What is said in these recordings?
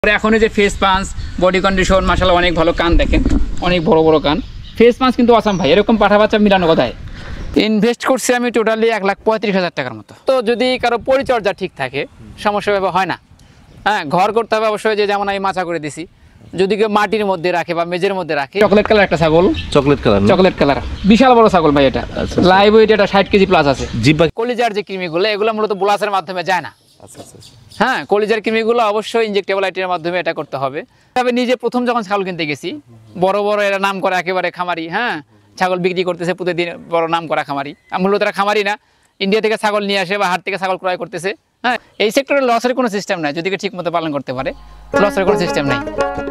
এখন যে face punch body condition মাশাআল্লাহ অনেক ভালো, কান দেখেন অনেক বড় বড় কান, ফেস পাঞ্চ কিন্তু আসাম ভাই। এরকম পাঠা বাচ্চা মিলানো কোথায়? ইনভেস্ট করছি আমি টোটালি 1,35,000 টাকার মতো। তো যদি কারো পরিচর্যা ঠিক থাকে সমস্যা হয় না। হ্যাঁ, ঘর করতে হবে অবশ্যই, যে যেমন আমি মাচা করে দিছি। যদি কেউ মাটির মধ্যে রাখে বা মেজের মধ্যে রাখে। চকলেট কালার একটা ছাগল, চকলেট কালার বিশাল বড় ছাগল ভাই। এটা লাইভ ওয়েট এটা 60 কেজি প্লাস আছে। কলিজার যে কৃমিগুলো এগুলো মূলত বোলাসের মাধ্যমে যায় না। হ্যাঁ, কলিজার কৃমিগুলো অবশ্যই ইনজেক্টেবল আইটেমের মাধ্যমে এটা করতে হবে। তবে নিজে প্রথম যখন ছাগল কিনতে গেছি, বড় বড় এরা নাম করা একেবারে খামারি, হ্যাঁ ছাগল বিক্রি করতেছে প্রতিদিন, বড় নাম করা খামারি। মূলত এরা খামারি না, ইন্ডিয়া থেকে ছাগল নিয়ে আসে বা হাট থেকে ছাগল ক্রয় করতেছে। হ্যাঁ, এই সেক্টরে লসের কোনো সিস্টেম নাই, যদি ঠিক মতো পালন করতে পারে লসের কোনো সিস্টেম নাই।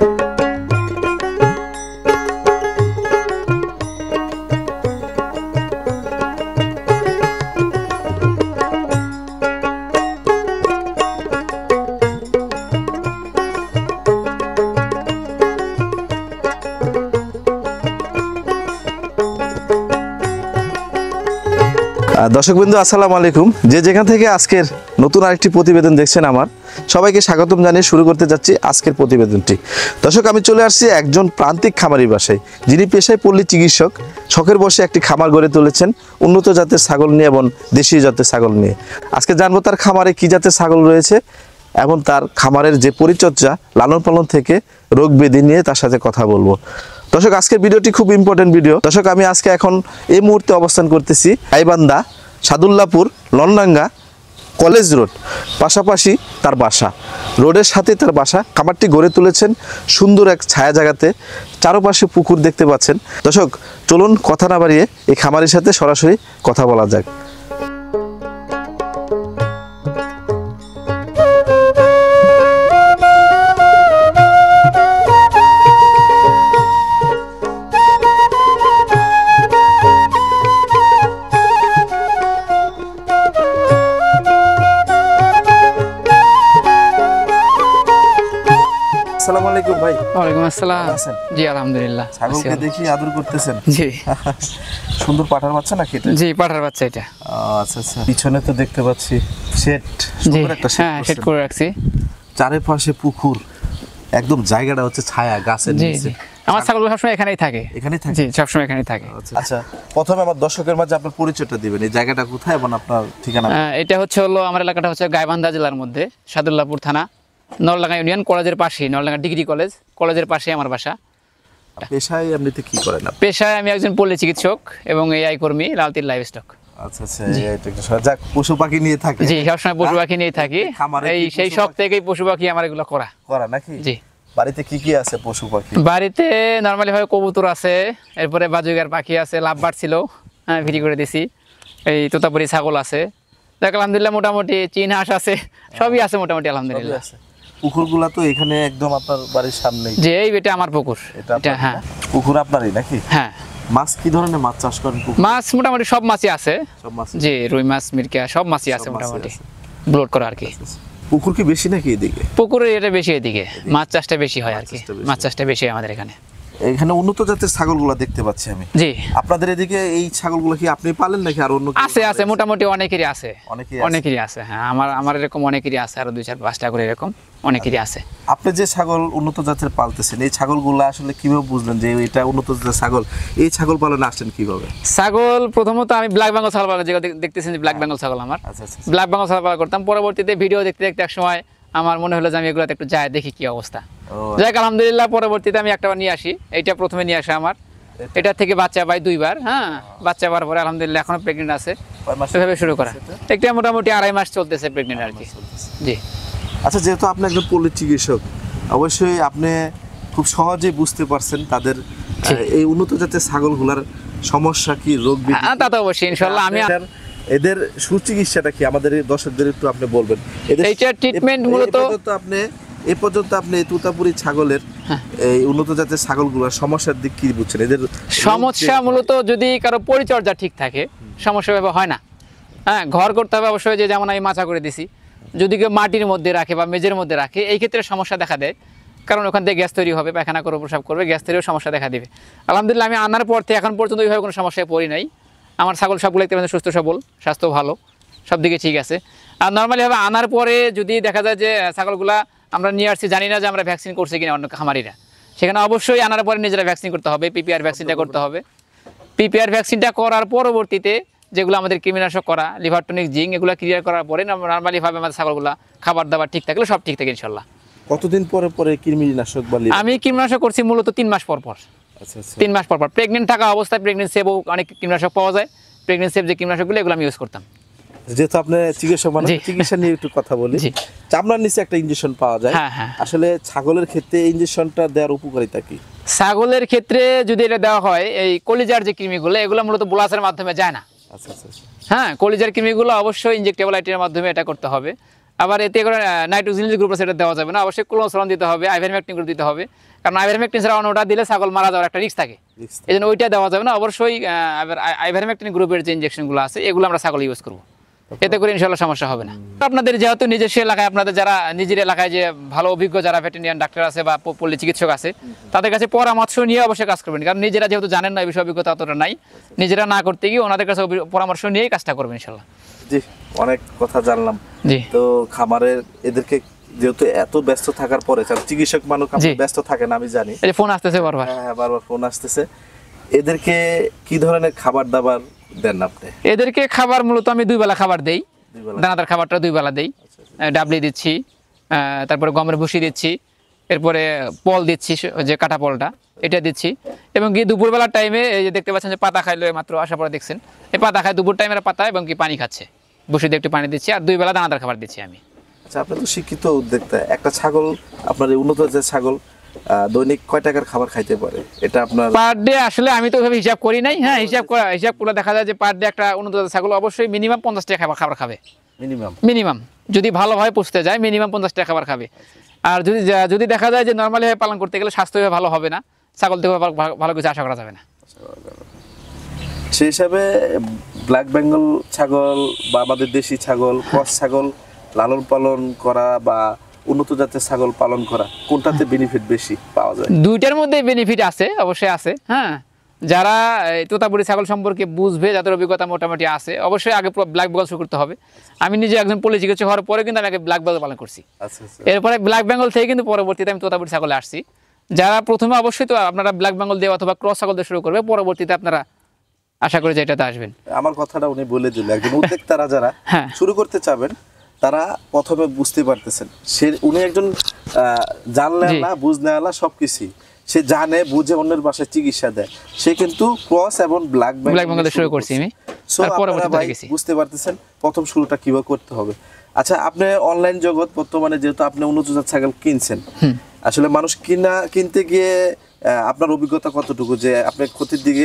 দর্শকবৃন্দ আসসালামু আলাইকুম। যে যেখান থেকে আজকের নতুন আরেকটি প্রতিবেদন দেখছেন, আমার সবাইকে স্বাগতম জানিয়ে শুরু করতে যাচ্ছি আজকের প্রতিবেদনটি। দর্শক, আমি চলে আসছি একজন প্রান্তিক খামারির বাসায়, যিনি পেশায় পল্লী চিকিৎসক। শখের বসে একটি খামার গড়ে তুলেছেন উন্নত জাতের ছাগল নিয়ে এবং দেশীয় জাতের ছাগল নিয়ে। আজকে জানবো তার খামারে কি জাতের ছাগল রয়েছে এবং তার খামারের যে পরিচর্যা, লালন পালন থেকে রোগ ব্যাধি নিয়ে তার সাথে কথা বলবো। দর্শক, আজকের ভিডিওটি খুব ইম্পর্টেন্ট ভিডিও। দর্শক, আমি আজকে এখন এই মুহূর্তে অবস্থান করতেছি গাইবান্ধা সাদুল্লাপুর লন্ডাঙ্গা কলেজ রোড, পাশাপাশি তার বাসা, রোডের সাথে তার বাসা। খামারটি গড়ে তুলেছেন সুন্দর এক ছায়া জায়গাতে, চারপাশে পুকুর দেখতে পাচ্ছেন। দর্শক, চলুন কথা না বাড়িয়ে এই খামারের সাথে সরাসরি কথা বলা যাক। আসসালামু আলাইকুম ভাই। ওয়ালাইকুম আসসালাম। জি আলহামদুলিল্লাহ। ছাগলকে দেখি আদর করতেছেন। জি। সুন্দর পাঠার বাচ্চা নাকি এটা? জি, পাঠার বাচ্চা এটা। আচ্ছা আচ্ছা। পিছনে তো দেখতে পাচ্ছি শেড, সুন্দর একটা শেড। হ্যাঁ, শেড করে রাখছি। চারপাশে পুকুর, একদম জায়গাটা হচ্ছে ছায়া গাছের নিচে। আমার ছাগল সবসময় এখানেই থাকে। এখানেই থাকে? জি, সবসময় এখানেই থাকে। আচ্ছা, প্রথমে আমার দর্শকের মাঝে আপনার পরিচয়টা দিবেন, এই জায়গাটা কোথায় এবং আপনার ঠিকানা। এটা হলো আমার এলাকাটা হচ্ছে গাইবান্ধা জেলার মধ্যে, সাদুল্লাপুর থানা, নলডাঙ্গা ইউনিয়ন, কলেজের পাশেই, নলডাঙ্গা ডিগ্রি কলেজের পাশেই আমার বাসা। পেশায় এমনিতে কি করেন আপনি? পেশায় আমি একজন পল্লী চিকিৎসক এবং এআই কর্মী, লালতির লাইভ স্টক। আচ্ছা আচ্ছা, যাক, পশু পাখি নিয়ে থাকি। জি, সবসময় পশু পাখি নিয়ে থাকি। এই সেই শখ থেকেই পশু পাখি আমার এগুলো করা নাকি? জি। বাড়িতে কি কি আছে পশু পাখি? বাড়িতে নরমালি ভাবে কবুতর আছে, এরপরে বাজুগার পাখি আছে, লাভবার্ড ছিল, হ্যাঁ ভিডি করে দিছি। এই তোতাপুরি ছাগল আছে, দেখ আলহামদুলিল্লাহ। মোটামুটি চীন হাঁস আছে, সবই আছে মোটামুটি আলহামদুলিল্লাহ। পুকুরগুলা তো এখানে একদম আপনার বাড়ির সামনেই। যে এই এটা আমার পুকুর। এটা হ্যাঁ, পুকুর আপনারই নাকি? হ্যাঁ। মাছ কি ধরনের মাছ চাষ করেন? মাছ মোটামুটি সব মাছই আছে। জি, রুই মাছ, মিরকা সব মাছই আছে মোটামুটি, ব্লড করা আর কি। পুকুর কি বেশি নাকি এদিকে? পুকুরের এটা বেশি এদিকে, মাছ চাষটা বেশি হয় আর কি। মাছ চাষটা বেশি হয় আমাদের এখানে। এখানে উন্নত জাতের ছাগলগুলো দেখতে পাচ্ছি আমি। জি। আপনাদের এদিকে এই ছাগলগুলো কি আপনি পালেন নাকি আর অন্য? আছে মোটামুটি অনেকেরই আছে। হ্যাঁ, আমার এরকম অনেকেরই আছে, আরো 2-4-5টা করে এরকম অনেকেরই আছে। আপনি যে ছাগল উন্নত জাতের পালতেছেন, এই ছাগলগুলো আসলে কিভাবে বুঝলেন যে এটা উন্নত জাতের ছাগল? এই ছাগল পালনে আসছেন কিভাবে? ছাগল প্রথমত আমি ব্ল্যাক বেঙ্গল ছাগল পালন, যেটা দেখতেছেন ব্ল্যাক বেঙ্গল ছাগল আমার। আচ্ছা আচ্ছা। ব্ল্যাক বেঙ্গল ছাগল পালন করতাম, পরবর্তীতে ভিডিও দেখতে দেখতে এক সময় আমার মনে হলো যে আমি এগুলোতে একটু যাই দেখি কি অবস্থা। যাই আলহামদুলিল্লাহ, পরবর্তীতে আমি একটা নিয়ে আসি। এইটা প্রথমে নিয়ে আসা আমার, এটা থেকে বাচ্চা পাই 2বার। হ্যাঁ, বাচ্চা পাওয়ার পরে আলহামদুলিল্লাহ এখনো প্রেগনেন্ট আছে। এভাবে শুরু করা। একটা মোটামুটি 2.5 মাস চলতেছে প্রেগনেন্ট আর কি। জি। আচ্ছা, যেহেতু আপনি একজন পল্লী চিকিৎসক, অবশ্যই আপনি খুব সহজেই বুঝতে পারছেন তাদের এই উন্নত জাতের ছাগলগুলার সমস্যা কি, রোগ ব্যাধি। তা তো অবশ্যই ইনশাআল্লাহ। আমি এদের সুচিকিৎসাটা কি আমাদের দর্শকদের একটু আপনি বলবেন। এইটার ট্রিটমেন্ট মূলত এ পর্যন্ত আপনি তুতাপুরি ছাগলের এই উন্নত জাতের ছাগলগুলোর সমস্যার দিক কি বুঝছেন? এদের সমস্যা মূলত যদি কারো পরিচর্যা ঠিক থাকে সমস্যা হয় না। হ্যাঁ, ঘর করতে হবে অবশ্যই, যে যেমন আমি মাচা করে দিছি। যদি কেউ মাটির মধ্যে রাখে বা মেজের মধ্যে রাখে, এই ক্ষেত্রে সমস্যা দেখা দেয়। কারণ ওখান থেকে গ্যাস তৈরি হবে, পায়খানা করে প্রসাব করবে, গ্যাস তৈরিও সমস্যা দেখা দেবে। আলহামদুলিল্লাহ আমি আনার পর থেকে এখন পর্যন্ত ওইভাবে কোনো সমস্যায় পড়ি নাই। আমার ছাগল সবগুলো দেখতে সুস্থ সবল, স্বাস্থ্য ভালো, সব দিকে ঠিক আছে। আর নর্মালি ভাবে আনার পরে যদি দেখা যায় যে ছাগলগুলা আমরা নিয়ে আসছি, জানি না যে আমরা ভ্যাকসিন করছি কিনা অন্য খামারিরা। সেখানে অবশ্যই আনার পরে নিজেরা ভ্যাকসিন করতে হবে, পিপিআর ভ্যাকসিনটা করতে হবে। পিপিআর ভ্যাকসিনটা করার পরবর্তীতে যেগুলো আমাদের কৃমিনাশক করা, লিভার টনিক, জিঙ্ক, এগুলো ক্লিয়ার করার পরে নর্মালিভাবে আমাদের ছাগলগুলো খাবার দাবার ঠিক থাকলে সব ঠিক থাকে ইনশাল্লাহ। কতদিন পরে পরে কৃমিনাশক বা আমি কৃমিনাশক করছি মূলত 3 মাস পর পর। আচ্ছা আচ্ছা 3 মাস পর পর প্রেগনেন্ট থাকা অবস্থায় প্রেগনেন্ট সেভও অনেক কীটনাশক পাওয়া যায়। প্রেগনেন্ট সেভ যে কীটনাশকগুলো এগুলো আমি ইউজ করতাম। যেহেতু আপনি চিকিৎসক মানুষ, জি। চিকিৎসা নিয়ে একটু কথা বলি। জি। চামড়ার নিচে একটা ইনজেকশন পাওয়া যায়, হ্যাঁ, হ্যাঁ। আসলে ছাগলের ক্ষেত্রে ইনজেকশনটা দেওয়ার উপকারিতা কি? ছাগলের ক্ষেত্রে যদি এটা দেওয়া হয়, এই কলিজার যে কৃমিগুলো এগুলো মূলত বোলাসের মাধ্যমে যায় না। আচ্ছা আচ্ছা আচ্ছা। হ্যাঁ, কলিজার কৃমিগুলো অবশ্যই ইনজেক্টেবল আইটেমের মাধ্যমে এটা করতে হবে। আবার এতে করে নাইট্রোজেন গ্রুপ সেটা দেওয়া যাবে না, অবশ্যই ক্লোরোসলন দিতে হবে, আইভারমেকটিন গ্রুপ দিতে হবে। কারণ আইভারমেকটিন ছাড়া অন্যটা দিলে ছাগল মারা যাওয়ার একটা রিস্ক থাকে, এই জন্য ওইটা দেওয়া যাবে না। অবশ্যই আইভারমেকটিন গ্রুপের যে ইনজেকশনগুলো আছে এগুলো আমরা ছাগল ইউজ করবো, এতে করে ইনশাল্লাহ সমস্যা হবে না। আপনাদের যেহেতু নিজস্ব এলাকায়, আপনাদের যারা নিজের এলাকায় যে ভালো অভিজ্ঞ যারা ভেটেরিনারিয়ান ডাক্তার আছে বা পল্লী চিকিৎসক আছে, তাদের কাছে পরামর্শ নিয়ে অবশ্যই কাজ করবেন। কারণ নিজেরা যেহেতু জানেন না, এই বিষয়ে অভিজ্ঞতা অতটা নাই, নিজেরা না করতে গিয়ে ওনাদের কাছে পরামর্শ নিয়েই কাজটা করবেন ইনশাল্লাহ। জি, অনেক কথা জানলাম। জি। তো খামারের এদেরকে যেহেতু এত ব্যস্ত থাকার পরে, চিকিৎসক মানুষ জি। ব্যস্ত থাকে না আমি জানি, এই যে ফোন আসতেছে বারবার। হ্যাঁ বারবার ফোন আসতেছে, এদেরকে কি ধরনের খাবার দাবার দেন আপনি? এদেরকে খাবার মূলত আমি 2 বেলা খাবার দেই। দুই বেলা? দানাদার খাবারটা 2 বেলা দেই। ডাবলি দিচ্ছি, তারপরে গমের ভুসি দিচ্ছি, এরপরে পল দিচ্ছি, যে কাটা পলটা এটা দিচ্ছি। এবং কি দুপুরবেলার টাইমে এই যে দেখতে পাচ্ছেন যে পাতা খাইলো, মাত্র আসার পরে দেখছেন এই পাতা খায়, দুপুর টাইমের পাতা, এবং কি পানি খাচ্ছে, ভুসি দিয়ে একটু পানি দিচ্ছি, আর 2 বেলা দানাদার খাবার দিচ্ছি আমি। আচ্ছা, আপনি তো শিক্ষিত উদ্যোক্তা, একটা ছাগল, আপনার এই উন্নত জাতের ছাগল দৈনিক কয় টাকার খাবার খাইতে পারে এটা আপনার? পার ডে আসলে আমি তো ওইভাবে হিসাব করি নাই। হ্যাঁ, হিসাব করে দেখা যায় যে পার ডে একটা উন্নত জাতের ছাগল অবশ্যই মিনিমাম 50 টাকা খাবার খাবে। মিনিমাম যদি ভালোভাবে পুষতে যায় মিনিমাম 50 টাকা খাবার খাবে। আর যদি দেখা যায় যে নর্মালি পালন করতে গেলে স্বাস্থ্যভাবে ভালো হবে না, ছাগল থেকে ভালো কিছু আশা করা যাবে না। সেই হিসাবে ব্ল্যাক বেঙ্গল ছাগল বা আমাদের দেশি ছাগল, ক্রস ছাগল লালন পালন করা বা উন্নত জাতের ছাগল পালন করা, কোনটাতে বেনিফিট বেশি পাওয়া যায়? দুইটার মধ্যে বেনিফিট আছে, অবশ্যই আছে। হ্যাঁ, যারা তোতাপুরি ছাগল সম্পর্কে বুঝবে, যাদের অভিজ্ঞতা মোটামুটি আছে, অবশ্যই আগে ব্ল্যাক বেঙ্গল শুরু করতে হবে। আমি নিজে একজন পল্লী চিকিৎসক হওয়ার পরে কিন্তু আমি আগে ব্ল্যাক বেঙ্গল পালন করছি। আচ্ছা আচ্ছা। এরপরে ব্ল্যাক বেঙ্গল থেকে কিন্তু পরবর্তীতে আমি তোতাপুরি ছাগলে আসছি। যারা প্রথমে অবশ্যই তো আপনারা ব্ল্যাক বেঙ্গল দিয়ে অথবা ক্রস ছাগল দিয়ে শুরু করবে, পরবর্তীতে আপনারা আশা করি যে এটাতে আসবেন। আমার কথাটা উনি বলে দিল, একজন উদ্যোক্তারা যারা হ্যাঁ। শুরু করতে চাবেন তারা প্রথমে বুঝতে পারতেছেন, উনি একজন জানলেন না বুঝলেন না সবকিছু, সে জানে বুঝে অন্যের বাসায় চিকিৎসা দেয়, সে কিন্তু ক্রস এবং ব্ল্যাক বেঙ্গল শুরু করছি আমি, আর পরবর্তীতে গেছি। বুঝতে পারতেছেন প্রথম শুরুটা কিভাবে করতে হবে। আচ্ছা, আপনি অনলাইন জগৎ বর্তমানে যেহেতু আপনি উন্নত জাতের ছাগল কিনছেন, আসলে মানুষ কিনতে গিয়ে আপনার অভিজ্ঞতা কতটুকু, যে আপনি ক্ষতির দিকে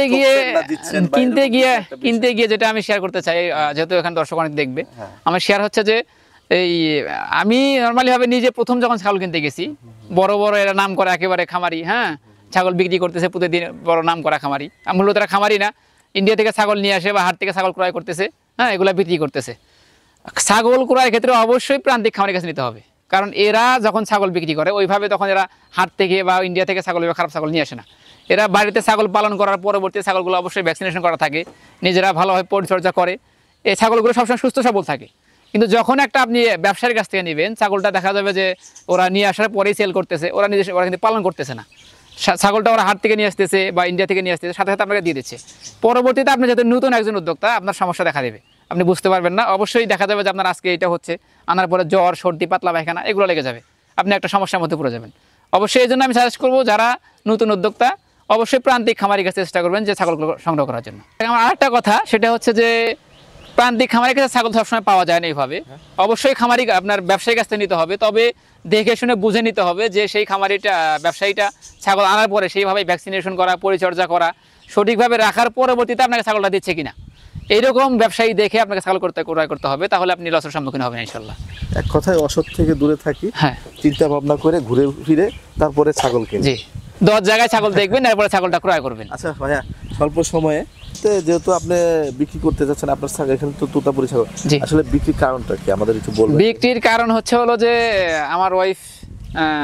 কিনতে গিয়ে যেটা আমি শেয়ার করতে চাই, যেহেতু এখানে দর্শক অনেক দেখবে, আমার শেয়ার হচ্ছে যে এই আমি নর্মালি ভাবে নিজে প্রথম যখন ছাগল কিনতে গেছি, বড় বড় এরা নাম করা একেবারে খামারি, হ্যাঁ, ছাগল বিক্রি করতেছে প্রতিদিন, বড় নাম করা খামারি, মূলত এরা খামারি না, ইন্ডিয়া থেকে ছাগল নিয়ে আসে বা হাট থেকে ছাগল ক্রয় করতেছে, হ্যাঁ, এগুলা বিক্রি করতেছে। ছাগল ক্রয়ের ক্ষেত্রে অবশ্যই প্রান্তিক খামারের কাছে নিতে হবে, কারণ এরা যখন ছাগল বিক্রি করে ওইভাবে তখন এরা হাট থেকে বা ইন্ডিয়া থেকে ছাগল খারাপ ছাগল নিয়ে আসে না। এরা বাড়িতে ছাগল পালন করার পরবর্তী ছাগলগুলো অবশ্যই ভ্যাকসিনেশন করা থাকে, নিজেরা ভালোভাবে পরিচর্যা করে, এই ছাগলগুলো সবসময় সুস্থ সবল থাকে। কিন্তু যখন একটা আপনি ব্যবসায়ীর কাছ থেকে নেবেন, ছাগলটা দেখা যাবে যে ওরা নিয়ে আসার পরেই সেল করতেছে, ওরা কিন্তু পালন করতেছে না, ছাগলটা ওরা হাট থেকে নিয়ে আসতেছে বা ইন্ডিয়া থেকে নিয়ে আসতেছে, সাথে সাথে আপনাকে দিয়ে দিচ্ছে। পরবর্তীতে আপনি যাতে নতুন একজন উদ্যোক্তা, আপনার সমস্যা দেখা দেবে, আপনি বুঝতে পারবেন না। অবশ্যই দেখা যাবে যে আপনার আজকে এটা হচ্ছে, আনার পরে জ্বর, সর্দি, পাতলা পায়খানা এগুলো লেগে যাবে, আপনি একটা সমস্যার মধ্যে পড়ে যাবেন। অবশ্যই এই জন্য আমি সাজেস্ট করবো, যারা নতুন উদ্যোক্তা অবশ্যই প্রান্তিক খামারের কাছে চেষ্টা করবেন যে ছাগলগুলো সংগ্রহ করার জন্য। আমার আরেকটা কথা, সেটা হচ্ছে যে প্রান্তিক খামারের কাছে ছাগল সবসময় পাওয়া যায় না এইভাবে, অবশ্যই খামারি আপনার ব্যবসায়ীর কাছ থেকে নিতে হবে, তবে দেখে শুনে বুঝে নিতে হবে যে সেই খামারিটা, ব্যবসায়ীটা ছাগল আনার পরে সেইভাবে ভ্যাকসিনেশন করা, পরিচর্যা করা, সঠিকভাবে রাখার পরবর্তীতে আপনাকে ছাগলটা দিচ্ছে কিনা, এইরকম ব্যবসায়ী দেখে আপনাকে ছাগল ক্রয় করতে হবে, তাহলে আপনি লসের সম্মুখীন হবেন ইনশাল্লাহ। এক কথায় অসৎ থেকে দূরে থাকি, হ্যাঁ, চিন্তা ভাবনা করে ঘুরে ফিরে তারপরে ছাগল কিনে। জি, 10 জায়গায় ছাগল দেখবেন, এরপরে ছাগলটা ক্রয় করবেন। আচ্ছা ভাইয়া, স্বল্প সময়ে যেহেতু আপনি বিক্রি করতে যাচ্ছেন আপনার ছাগল, এখানে তো তোতাপুরি ছাগল, আসলে বিক্রির কারণটা কি আমাদের একটু বলবেন? বিক্রির কারণ হলো যে আমার ওয়াইফ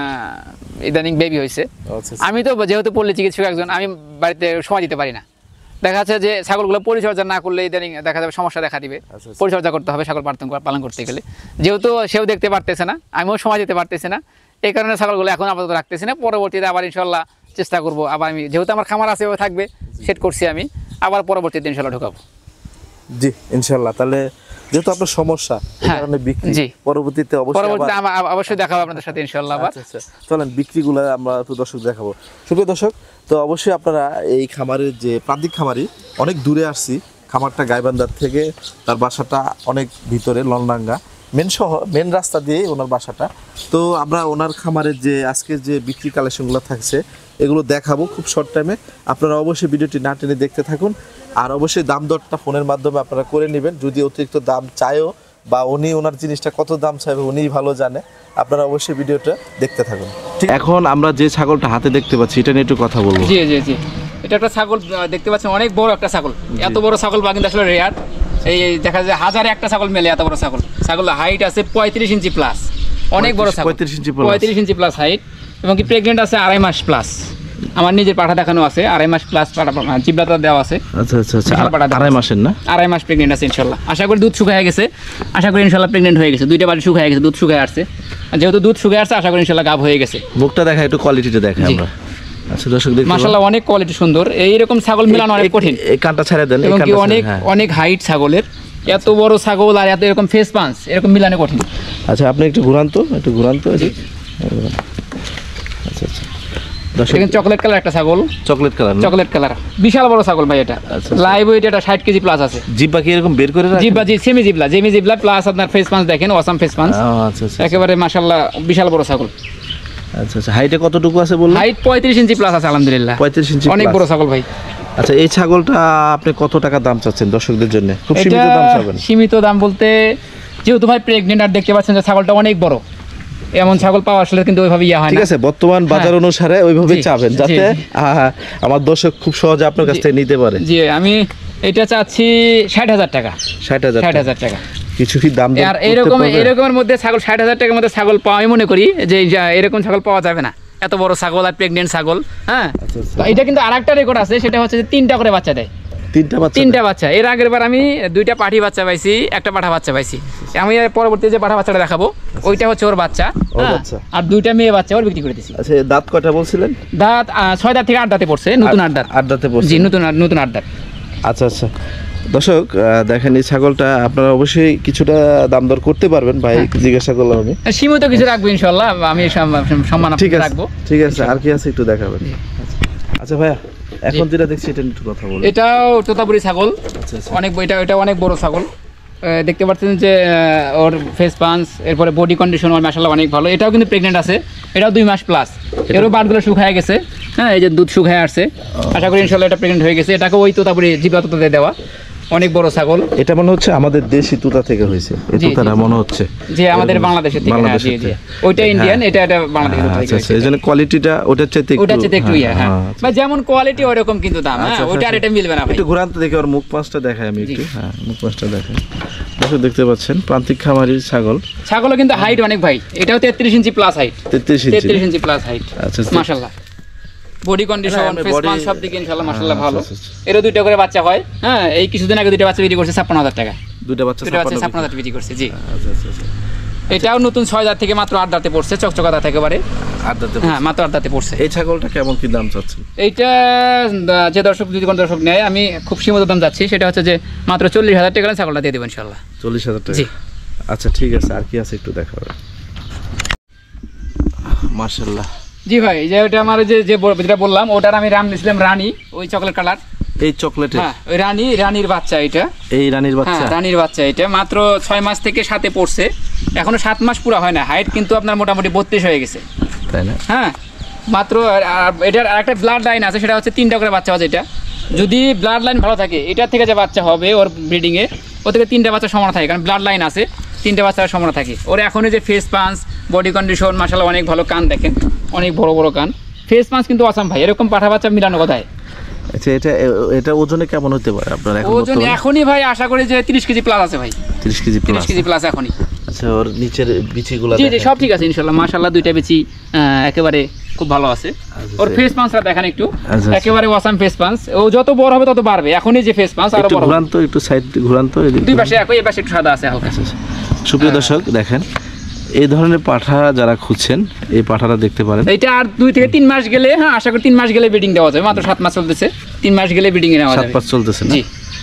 ইদানিং বেবি হয়েছে। আমি তো যেহেতু পল্লী চিকিৎসক একজন, আমি বাড়িতে সময় দিতে পারি না, দেখা যাচ্ছে যে ছাগলগুলো পরিচর্যা না করলে ইদানিং দেখা যাবে সমস্যা দেখা দিবে। পরিচর্যা করতে হবে ছাগল পালন করতে গেলে, যেহেতু সেও দেখতে পারতেছে না, আমিও সময় দিতে পারতেছি না, এই কারণে ছাগলগুলো এখন আপাতত রাখতেছি না। পরবর্তীতে আবার ইনশাল্লাহ চেষ্টা করবো, আবার আমি যেহেতু আমার খামার আছে থাকবে, সেট করছি আমি, আবার পরবর্তীতে ইনশাল্লাহ ঢোকাবো। জি ইনশাল্লাহ। তাহলে যেহেতু আপনার সমস্যা এই কারণে বিক্রি, জি পরবর্তীতে অবশ্যই দেখাবো আপনাদের সাথে ইনশাল্লাহ। আবার চলেন বিক্রিগুলো আমরা একটু দর্শক দেখাবো। সুপ্রিয় দর্শক, তো অবশ্যই আপনারা এই খামারের যে প্রান্তিক খামারি, অনেক দূরে আসছি, খামারটা গাইবান্ধার থেকে, তার বাসাটা অনেক ভিতরে লনডাঙ্গা মেন রাস্তা দিয়ে ওনার বাসাটা। তো আমরা ওনার খামারের যে আজকের যে বিক্রি কালেকশনগুলো থাকছে এগুলো দেখাবো খুব শর্ট টাইমে। আপনারা অবশ্যই ভিডিওটি না টেনে দেখতে থাকুন, আর অবশ্যই দাম দরটা ফোনের মাধ্যমে আপনারা করে নেবেন। যদি অতিরিক্ত দাম চায়ও বা উনি ওনার জিনিসটা কত দাম চাইবে উনিই ভালো জানে, আপনারা অবশ্যই ভিডিওটা দেখতে থাকুন। ঠিক, এখন আমরা যে ছাগলটা হাতে দেখতে পাচ্ছি এটা নিয়ে একটু কথা বলবো। জি জি জি, এটা একটা ছাগল দেখতে পাচ্ছেন, অনেক বড় একটা ছাগল। এত বড় ছাগল বা কিন্তু আসলে রেয়ার, এই দেখা যায় হাজারে একটা ছাগল মেলে এত বড় ছাগল। ছাগলের হাইট আছে 35 ইঞ্চি প্লাস, অনেক বড় ছাগল, 35 ইঞ্চি প্লাস হাইট, এবং কি প্রেগনেন্ট আছে 2.5 মাস প্লাস। আমার নিজের পাঠা দেখানো আছে, 2.5 মাস প্লাস পাঠা, জিবলাটা দেওয়া আছে। আচ্ছা আচ্ছা আচ্ছা, 2.5 মাসের না? 2.5 মাস প্রেগনেন্ট আছে ইনশাল্লাহ। আশা করি দুধ শুকায় গেছে, আশা করি ইনশাল্লাহ প্রেগনেন্ট হয়ে গেছে, 2টা বাড়ি শুকায় গেছে, দুধ শুকায় আসছে। যেহেতু দুধ শুকায় আসছে আশা করি ইনশাল্লাহ গাভ হয়ে গেছে। মুখটা দেখা, একটু কোয়ালিটিটা দেখা আমরা। আচ্ছা দর্শক দেখুন, মাশাআল্লাহ অনেক কোয়ালিটি সুন্দর। এইরকম ছাগল মেলানো অনেক কঠিন। এই কানটা ছেড়ে দেন, এবং কি অনেক হাইট ছাগলের, এত বড় ছাগল আর এত এরকম ফেস পাঞ্চ এরকম মিলানো কঠিন। আচ্ছা আপনি একটু ঘুরান তো, একটু ঘুরান তো। আচ্ছা আচ্ছা, দেখেন চকলেট কালার একটা ছাগল, চকলেট কালার বিশাল বড় ছাগল ভাই। এটা লাইভ ওয়েট এটা 60 কেজি প্লাস আছে। জিব্বা কি এরকম বের করে রাখেন? জিব্বা জি সেমি জিবলা প্লাস আপনার ফেস পাঞ্চ দেখেন, অসাম ফেস পাঞ্চ। আচ্ছা আচ্ছা, একেবারে মাশাআল্লাহ বিশাল বড় ছাগল। আচ্ছা আচ্ছা, হাইটে কতটুকু আছে বললেন? হাইট 35 ইঞ্চি প্লাস আছে আলহামদুলিল্লাহ, 35 ইঞ্চি, অনেক বড় ছাগল ভাই। আচ্ছা এই ছাগলটা আপনি কত টাকা দাম চাচ্ছেন দর্শকদের জন্য? খুব সীমিত দাম চাবেন? সীমিত দাম বলতে, যেহেতু ভাই প্রেগনেন্ট আর দেখতে পাচ্ছেন যে ছাগলটা অনেক বড়, এমন ছাগল পাওয়া আসলে কিন্তু ওইভাবে ইয়া হয় না। ঠিক আছে, বর্তমান বাজার অনুসারে ওইভাবে চাবেন যাতে আমার দর্শক খুব সহজে আপনার কাছ থেকে নিতে পারে। জি আমি এটা চাচ্ছি 60,000 টাকা। 60,000 টাকা। কিছু কি দাম? আর এরকমের মধ্যে ছাগল 60,000 টাকার মধ্যে ছাগল পাওয়া, আমি মনে করি যে এরকম ছাগল পাওয়া যাবে না, এত বড় ছাগল আর প্রেগনেন্ট ছাগল। হ্যাঁ, তো এটা কিন্তু আরেকটা রেকর্ড আছে, সেটা হচ্ছে যে 3টা করে বাচ্চা দেয়। 3টা বাচ্চা। এর আগের বার আমি 2টা পাঠি বাচ্চা পাইছি, একটা পাঠা বাচ্চা পাইছি। আমি পরবর্তী যে পাঠা বাচ্চাটা দেখাবো ওইটা হচ্ছে ওর বাচ্চা, আর 2টা মেয়ে বাচ্চা ওর বিক্রি করে দিছি। আচ্ছা দাঁত কয়টা বলছিলেন? দাঁত 6 দাঁত থেকে 8 দাঁতে পড়ছে, নতুন 8 দাঁত। 8 দাঁতে পড়ছে? জি নতুন 8 দাঁত। আচ্ছা আচ্ছা দর্শক দেখেন, এই ছাগলটা আপনারা অবশ্যই কিছুটা দাম দর করতে পারবেন ভাই, জিজ্ঞাসা করলাম আমি। সীমিত কিছু রাখবো ইনশাআল্লাহ, আমি সম্মান আপনাকে রাখবো। ঠিক আছে, আর কি আছে একটু দেখাবেন। আচ্ছা ভাইয়া, এখন যেটা দেখছি এটা একটু কথা বলুন। এটাও তোতাপুরি ছাগল, অনেক এটা অনেক বড় ছাগল। দেখতে পাচ্ছেন যে ওর ফেস পাঞ্চ, এরপরে বডি কন্ডিশন ওর মাশাআল্লাহ অনেক ভালো। এটাও কিন্তু প্রেগনেন্ট আছে, এটাও 2 মাস প্লাস। এরও বাটগুলো শুকায় গেছে, হ্যাঁ এই যে দুধ শুকায় আসছে। আশা করি ইনশাআল্লাহ এটা প্রেগনেন্ট হয়ে গেছে। এটাকে ওই তোতাপুরি জিবলা তোতা দিয়ে দেওয়া, অনেক বড় ছাগল। এটা মনে হচ্ছে আমাদের দেশি তুতা থেকে হয়েছে, এই তুতাটা মনে হচ্ছে যে আমাদের বাংলাদেশের থেকে। হ্যাঁ জি জি, ওইটা ইন্ডিয়ান, এটা বাংলাদেশের থেকে। আচ্ছা, এইজন্য কোয়ালিটিটা ওটার চেয়ে একটু ইয়া। হ্যাঁ ভাই, যেমন কোয়ালিটি ওইরকম কিন্তু দাম। হ্যাঁ ওইটা আর এটা মিলবে না ভাই। একটু ঘুরান তো দেখি, ওর মুখ পাঁচটা দেখাই আমি একটু। হ্যাঁ মুখ পাঁচটা দেখাই। দর্শক দেখতে পাচ্ছেন প্রান্তিক খামারির ছাগলও কিন্তু হাইট অনেক ভাই। এটাও 33 inch plus height. 33 inch plus height. আচ্ছা মাশাআল্লাহ, বডি কন্ডিশন ফেস পাঞ্চ সব দিকে ইনশাআল্লাহ মাশাআল্লাহ ভালো। এরও 2টা করে বাচ্চা হয়। হ্যাঁ এই কিছুদিন আগে 2টা বাচ্চা বিক্রি করছে 56,000 টাকা। 2টা বাচ্চা 56,000 বিক্রি করছে। জি আচ্ছা আচ্ছা, এটাও নতুন 6 দাঁত থেকে মাত্র 8 দাঁতে পড়ছে, চকচকা দাঁত একেবারে 8 দাঁতে। হ্যাঁ মাত্র 8 দাঁতে পড়ছে। এই ছাগলটা কেমন কি দাম চাচ্ছেন? এইটা যে দর্শক, যদি কোন দর্শক নেয়, আমি খুব সীমিত দাম যাচ্ছি, সেটা হচ্ছে যে মাত্র 40,000 টাকা ছাগলটা দিয়ে দেব ইনশাআল্লাহ। 40,000 টাকা? জি আচ্ছা ঠিক আছে, আর কি আছে একটু দেখাবেন। মাশাআল্লাহ। জি ভাই, যে ওটা আমার যেটা বললাম, ওটার আমি নাম দিয়েছিলাম রানী, ওই চকলেট কালার। এই চকলেট? হ্যাঁ ওই রানীর বাচ্চা এটা। এই রানীর বাচ্চা? হ্যাঁ রানীর বাচ্চা। এটা মাত্র 6 মাস থেকে 7-এ পড়ছে, এখনো 7 মাস পুরো হয় না। হাইট কিন্তু আপনার মোটামুটি 32 হয়ে গেছে, তাই না? হ্যাঁ মাত্র। এটার আরেকটা ব্লাড লাইন আছে, সেটা হচ্ছে 3টা করে বাচ্চা আছে। এটা যদি ব্লাড লাইন ভালো থাকে, এটার থেকে যে বাচ্চা হবে ওর ব্রিডিংয়ে, ও থেকে 3টা বাচ্চা সমান থাকে, কারণ ব্লাড লাইন আছে, 3টা বাচ্চা সমান থাকে। ওর এখনই যে ফেস পাঞ্চ, বডি কন্ডিশন মাশাআল্লাহ অনেক ভালো। কান দেখেন, অনেক বড় বড় কান, ফেস পাঞ্চ কিন্তু অসাম ভাই। এরকম পাঠা বাচ্চা মিলানো কোথায়? আচ্ছা এটা ওজনে কেমন হতে পারে আপনার এখন? ওজন এখনই ভাই আশা করি যে 30 কেজি প্লাস আছে ভাই। 30 কেজি প্লাস এখনই। আচ্ছা ওর নিচের বিচিগুলো? জি জি সব ঠিক আছে ইনশাআল্লাহ মাশাআল্লাহ। 2টা বিচি একেবারে খুব ভালো আছে। আচ্ছা, ওর ফেস পাঁচটা দেখেন একটু, আচ্ছা। একেবারে ওয়াসাম ফেস পাঁচ। ও যত বড় হবে তত বাড়বে, এখনই যে ফেস পাঁচ আরো একটু বড় হবে। ঘুরান তো, একটু সাইড ঘুরান তো, এদিকে। দুই পাশে একই, এই পাশে একটু সাদা আছে হালকা। সুপ্রিয় দর্শক দেখেন, এই ধরনের পাঠা যারা খুঁজছেন এই পাঠাটা দেখতে পারেন। এইটা আর 2 থেকে 3 মাস গেলে, হ্যাঁ আশা করি 3 মাস গেলে ব্রিডিং দেওয়া যাবে। মাত্র 7 মাস চলতেছে, 3 মাস গেলে ব্রিডিং নেওয়া 7 যাবে। মাস চলতেছে না? জি,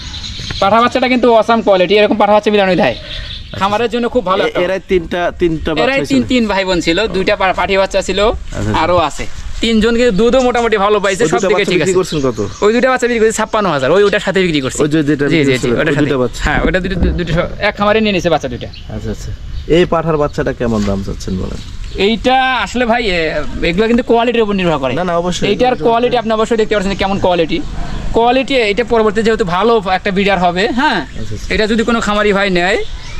পাঠা বাচ্চাটা কিন্তু অসাম কোয়ালিটি, এরকম পাঠা বাচ্চা মিলানোই দেয় খামারের জন্য খুব ভালো একটা। এরাই তিনটা এরাই বাচ্চা ছিল? তিন ভাই বোন ছিল, 2টা পাঠি বাচ্চা ছিল, আচ্ছা। আরো আছে 3 জন, কিন্তু দুধও মোটামুটি ভালো পাইছে, ওই সব দুটো দিকে বাচ্চা ঠিক বিক্রি আছে। করছেন কত? ওই 2টা বাচ্চা বিক্রি করেছে 56,000, ওটার সাথে বিক্রি করছে। ওই যে যেটা জি বিক্রি জি জি, করছিলেন, ওটার ওই সাথে। দুটো বাচ্চা? হ্যাঁ, ওটা দুটো এক খামারে নিয়ে নিছে বাচ্চা 2টা। আচ্ছা আচ্ছা। এই পাঠার বাচ্চাটা কেমন দাম চাচ্ছেন বলেন? এইটা আসলে ভাই এগুলো কিন্তু কোয়ালিটির উপর নির্ভর করে। না না অবশ্যই। এইটার কোয়ালিটি আপনি অবশ্যই দেখতে পাচ্ছেন কেমন কোয়ালিটি। এটা পরবর্তী যেহেতু ভালো একটা বিডার হবে, হ্যাঁ আচ্ছা। এটা যদি কোনো খামারি ভাই নেয়,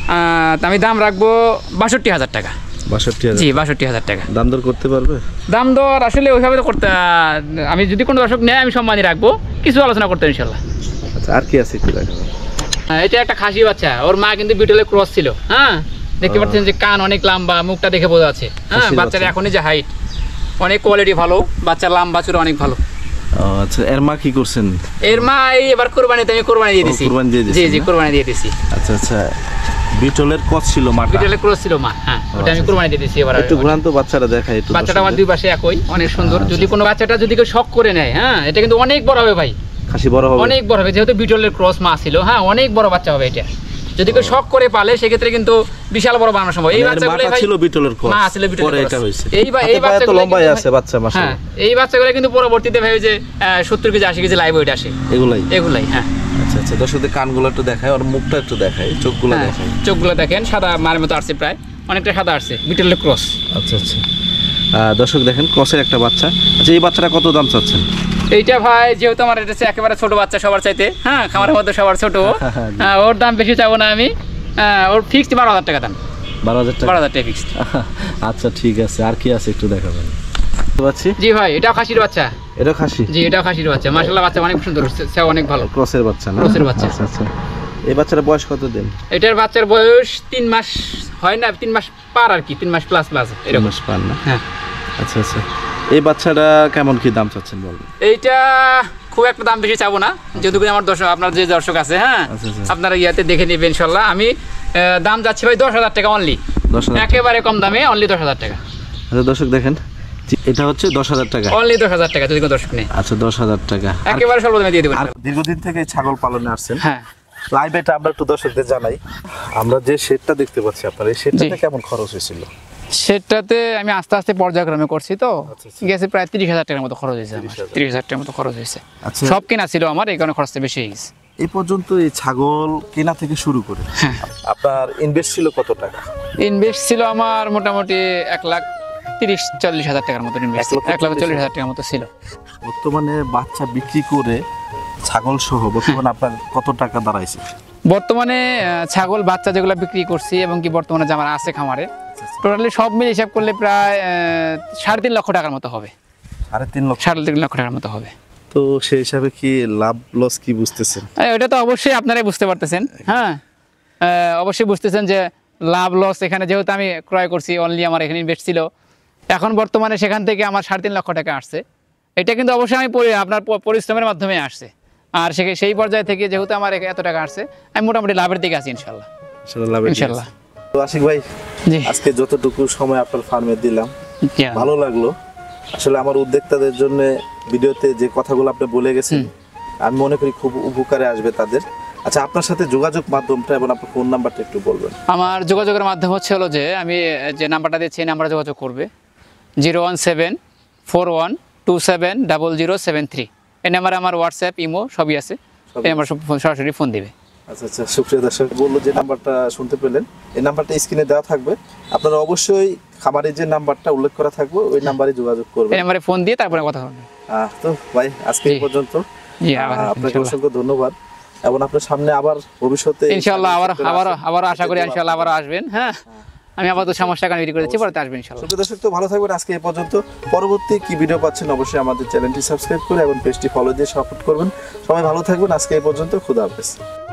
তা আমি দাম রাখবো 62,000 টাকা। 62,000? জি, 62,000 টাকা। দাম দর করতে পারবে? দাম দর আসলে ওইভাবে তো করতে, আমি যদি কোনো দর্শক নেয় আমি সম্মানই রাখবো, কিছু আলোচনা করতে ইনশাল্লাহ। আচ্ছা, আর কি আছে একটু দেখাবো। এটা একটা খাসি বাচ্চা, ওর মা কিন্তু বিটলের ক্রস ছিল, হ্যাঁ দেখতে পাচ্ছেন যে কান অনেক লম্বা, মুখটা দেখে বোঝা যাচ্ছে, হ্যাঁ খাসির বাচ্চার বাচ্চা। এখনই যে হাইট, অনেক কোয়ালিটি ভালো, বাচ্চার লম্বা চূড়া অনেক ভালো। ও আচ্ছা, এর মা কি করছেন? এর মা এই এবার কোরবানিতে আমি কোরবানি দিয়ে দিছি। কোরবানি দিয়ে জি দিয়েছেন জি, না? কোরবানি দিয়ে দিছি। আচ্ছা আচ্ছা, বিটলের কচ ছিল মাটা? বিটলের ক্রস ছিল মা, হ্যাঁ ওটা আমি আচ্ছা। কোরবানি দিয়ে দিছি। এবার একটু ঘুরান তো, বাচ্চাটা দেখাই একটু। বাচ্চাটা আমার দর্শকদের। 2 পাশে একই, অনেক সুন্দর। যদি কোনো বাচ্চাটা যদি কেউ শখ করে নেয়, হ্যাঁ এটা কিন্তু অনেক বড় হবে ভাই, খাসি বড় হবে? অনেক বড় হবে, যেহেতু বিটলের ক্রস মা ছিল, হ্যাঁ অনেক বড় বাচ্চা হবে এটা। যদি কেউ শখ করে পালে সেক্ষেত্রে কিন্তু বিশাল বড় বানানো সম্ভব। এই মানে এর বাচ্চাগুলো মাটা ভাই ছিল বিটলের কচ, মা ছিল বিটলের পরে ক্রস। এটা হইছে। এই হাতে পায়ে তো লম্বাই আছে বাচ্চা হ্যাঁ, মাশাআল্লাহ। এই বাচ্চাগুলো কিন্তু পরবর্তীতে ভাই যে 70 কেজি 80 কেজি লাইভ ওয়েট আসে এগুলাই? হ্যাঁ। আচ্ছা আচ্ছা, দর্শকদের কানগুলো একটু দেখায়, আর মুখটা একটু দেখায়, চোখগুলো হ্যাঁ, দেখায়। চোখগুলো দেখেন সাদা মার মতো আসছে, প্রায় অনেকটা সাদা আসছে, বিটলের ক্রস। আচ্ছা আচ্ছা। দর্শক দেখেন ক্রসের একটা বাচ্চা। আচ্ছা, এই বাচ্চাটা কত দাম চাচ্ছেন? এইটা ভাই যেহেতু আমার এটা হচ্ছে একেবারে ছোট বাচ্চা সবার চাইতে, হ্যাঁ খামারের মধ্যে সবার ছোট, ওর দাম বেশি চাবো না আমি, ওর ফিক্সড 12,000 টাকা দাম। 12,000 টাকা? 12,000 টাকা ফিক্সড। আচ্ছা ঠিক আছে, আর কি আছে একটু দেখাবেন? পাচ্ছি। জি ভাই, এটাও খাসির বাচ্চা। এটা খাসি? জি, এটাও খাসির বাচ্চা, মাশাআল্লাহ বাচ্চা অনেক সুন্দর, সে অনেক ভালো। ক্রসের বাচ্চা না? ক্রসের বাচ্চা। আচ্ছা আচ্ছা। এই বাচ্চাটার বয়স কত দিন? এটার বাচ্চার বয়স 3 মাস হয় না, 3 মাস পার আর কি, 3 মাস প্লাস এরকম মাস পান না? হ্যাঁ। আচ্ছা আচ্ছা। এই বাচ্চাটা কেমন কি দাম চাচ্ছেন বলুন? এইটা খুব একটা দাম বেশি চাবো না, যেহেতু আমার দর্শক, আপনার যে দর্শক আছে, হ্যাঁ আচ্ছা, আচ্ছা। আপনারা ইয়াতে দেখে নেবেন ইনশাল্লাহ। আমি দাম যাচ্ছি ভাই 10,000 টাকা অনলি, 10,000? একেবারে কম দামে, অনলি 10,000 টাকা। আচ্ছা দর্শক দেখেন, এটা হচ্ছে 10,000 টাকা? অনলি 10,000 টাকা, যদি কোনো দর্শক নেই। আচ্ছা 10,000 টাকা। একেবারে স্বল্প দামে দিয়ে দেবেন। আর দীর্ঘদিন থেকে ছাগল পালনে আসছেন, হ্যাঁ লাইভেটা আমরা একটু দর্শকদের জানাই। আমরা যে শেডটা দেখতে পাচ্ছি আপনার, এই শেডটাতে কেমন খরচ হয়েছিল? সেটাতে আমি আস্তে আস্তে পর্যায়ক্রমে করছি তো, আচ্ছা, আচ্ছা। গেছে প্রায় 30,000 টাকার মতো খরচ হয়েছে আমার। 30,000 30,000 টাকার মতো খরচ হয়েছে, আচ্ছা। সব কেনা ছিল আমার, এই কারণে খরচটা বেশি হয়ে গেছে। এই পর্যন্ত এই ছাগল কেনা থেকে শুরু করে আপনার ইনভেস্ট ছিল কত টাকা? ইনভেস্ট ছিল আমার মোটামুটি 1,30,000-40,000 টাকার মতো ইনভেস্ট, 1,40,000 টাকার মতো ছিল। বর্তমানে বাচ্চা বিক্রি করে ছাগল সহ বর্তমানে আপনার কত টাকা দাঁড়াইছে? বর্তমানে ছাগল বাচ্চা যেগুলো বিক্রি করছি এবং কি বর্তমানে যে আমার আছে খামারে, টোটালি সব মিলে হিসাব করলে প্রায় 3.5 লক্ষ টাকার মতো হবে। 3.5 লক্ষ? 3.5 লক্ষ টাকার মতো হবে। তো সেই হিসাবে কি লাভ লস কি বুঝতেছেন? ওটা তো অবশ্যই আপনারাই বুঝতে পারতেছেন, হ্যাঁ অবশ্যই বুঝতেছেন যে লাভ লস এখানে, যেহেতু আমি ক্রয় করছি অনলি, আমার এখানে ইনভেস্ট ছিল, এখন বর্তমানে সেখান থেকে আমার 3.5 লক্ষ টাকা আসছে। এটা কিন্তু অবশ্যই আমি আপনার পরিশ্রমের মাধ্যমে আসছে, আর সেই পর্যায় থেকে যেহেতু আমার এত টাকা আসছে, আমি মোটামুটি লাভের দিকে আছি ইনশাল্লাহ। ইনশাল্লাহ। তো আশিক ভাই, জি আজকে যতটুকু সময় আপনার ফার্মে দিলাম জি, ভালো লাগলো। আসলে আমার উদ্যোক্তাদের জন্য ভিডিওতে যে কথাগুলো আপনি বলে গেছেন, আমি মনে করি খুব উপকারে আসবে তাদের। আচ্ছা, আপনার সাথে যোগাযোগ মাধ্যমটা এবং আপনার ফোন নাম্বারটা একটু বলবেন। আমার যোগাযোগের মাধ্যম হলো যে আমি যে নাম্বারটা দিচ্ছি এই নাম্বারে যোগাযোগ করবে, 01741270073। এই নাম্বারে আমার হোয়াটসঅ্যাপ, ইমো সবই আছে, এই নাম্বার সরাসরি ফোন দিবে। আচ্ছা আচ্ছা, সুপ্রিয় দর্শক, বললো যে নাম্বারটা শুনতে পেলেন, এই নাম্বারটা স্ক্রিনে দেওয়া থাকবে, আপনারা অবশ্যই খামারের যে নাম্বারটা উল্লেখ করা থাকবে ওই নাম্বারে যোগাযোগ করবেন। এই নাম্বারে ফোন দিয়ে তারপরে কথা হবে। তো ভাই আজকে এই পর্যন্ত, আপনাকে অসংখ্য ধন্যবাদ, এবং আপনার সামনে আবার ভবিষ্যতে ইনশাআল্লাহ আবার আশা করি ইনশাআল্লাহ আবার আসবেন। হ্যাঁ, আমি আবার তো সমস্যা কারণে করেছি, পরে আসবেন ইনশাআল্লাহ। সুপ্রিয় দর্শক, তো ভালো থাকবেন আজকে এই পর্যন্ত। পরবর্তী কি ভিডিও পাচ্ছেন অবশ্যই আমাদের চ্যানেলটি সাবস্ক্রাইব করে এবং পেজটি ফলো দিয়ে সাপোর্ট করবেন। সবাই ভালো থাকবেন, আজকে এই পর্যন্ত, খুদা হাফেজ।